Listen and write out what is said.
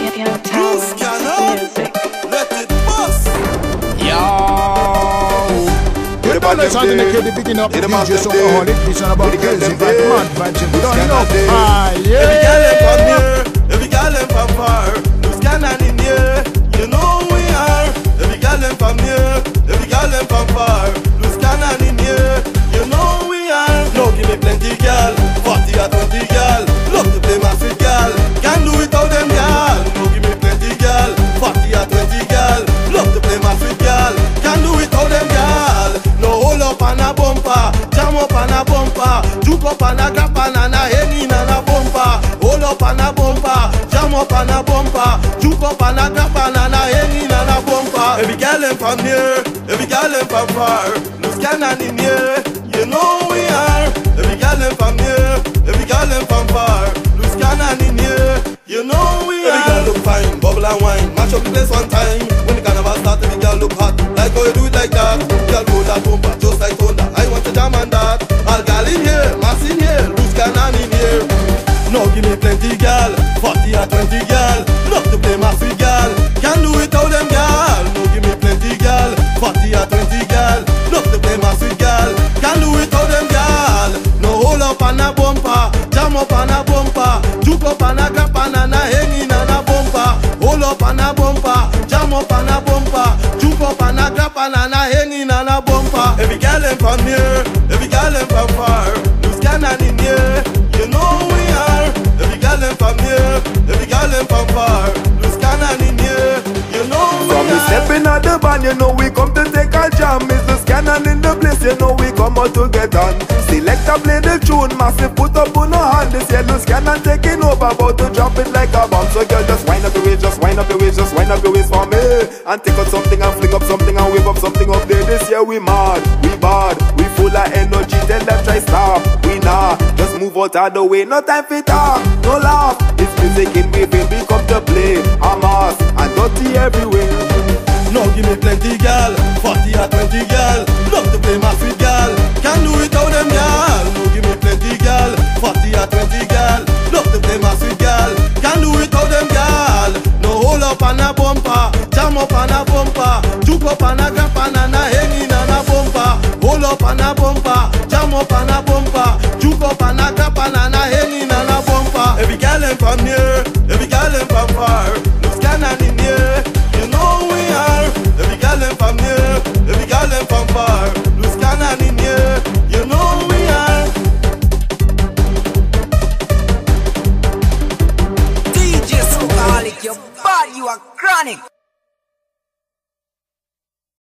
Young Talent Music. Let it bust. Yo, the balance on the kid picking up the DJ Soulaholic. It's all about crazy bad man vibes. We don't know. Ah, yeah. Every girl in from here, every girl in from far. Loose cannon in here, you know we are. Every girl in from here, every girl in from far. Loose cannon in here, you know we are. No, give me plenty girl, 40 or 20 girl. Love to play my sweet girl, can't do it without them girl. No, give me plenty girl, 40 or 20 girl. Love to play my sweet girl, can't do it without them girl. No, hold up on a bumper, jam up on a bumper, juke up on a grab on a hanging on a bumper. Hold up on a bumper, jam up on a bumper, juke up on a grab on a hanging on a bumper. Every girl in from here, every girl in from far. Loose cannon in here, you know we are. Every girl in from here, every girl in from far. Loose cannon in here, you know we are. Every girl look fine, bubble and wine, match up the place one time. When the carnival start, every girl look hot, like how you do it like that. Girl go that bumper, just like thunder. I want to jam on that. All girl in here, mass in here, loose cannon in here. Now give me plenty girl, 40 or 20 girl. Love to play my sweet girl, can't do it without them girl. Now give me plenty girl, 40 or 20 girl. Love to play my sweet girl, can't do it without them girl. No hold up on a bumper, jam up on a bumper, juke up on a grab on a hanging on a bumper. Hold up on a bumper, jam up on a bumper, juke up on a grab on a hanging on a bumper. Every girl in from here, every girl in from far. Loose cannon in here, you know we are. Every girl in from here, every girl in from far. Loose cannon in here, you know we are. from the stepping at the band, you know we come to take a jam. Is the cannon in the place, you know we come out to get on. Selector play the tune, massive put up on a hand. This yellow cannon taking over, about to drop it like a bomb. So girl, just wind up your waist, just wind up your waist, just wind up your waist for me. And take out something and fling up something and wave up something up there. This year we mad, we bad, we full of energy. Tell them try stop, we nah. Just move out of the way, no time for talk, no laugh. It's music in we feel we come to play. A mass and dirty everywhere. Now give me plenty girl, 40 or 20 girl. Love to play my sweet girl, can't do it without them girl. Now give me plenty girl, 40 or 20 girl. Love to play my sweet girl, can't do it without them girl. No hold up on a bumper, jam up on a bumper, juke up on a grab on a hanging on a bumper. Hold up on a bumper, jam up on a bumper, juke up on a grab on a hanging on a bumper. Every girl in from here, every girl in from far. Loose cannon in here, you know we are. Every girl in from here, every girl in from far. Loose cannon in here, you know we are. DJ Soulaholic, your body, you are chronic.